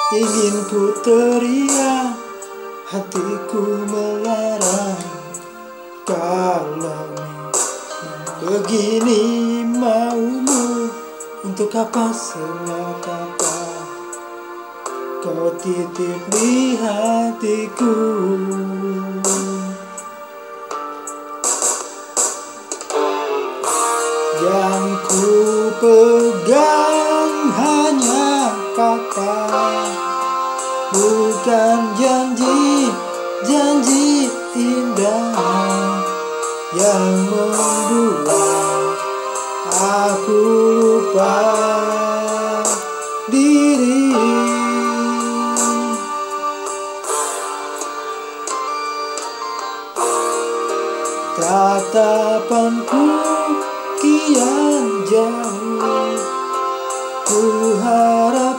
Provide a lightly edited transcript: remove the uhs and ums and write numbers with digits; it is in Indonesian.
Ingin ku teriak, hatiku melarang. Kalau begini maumu, untuk apa semua kata kau titip di hatiku. Yang ku pegang hanya kata, bukan janji indah yang membuat aku lupa diri. Tatapanku kian jauh, ku harap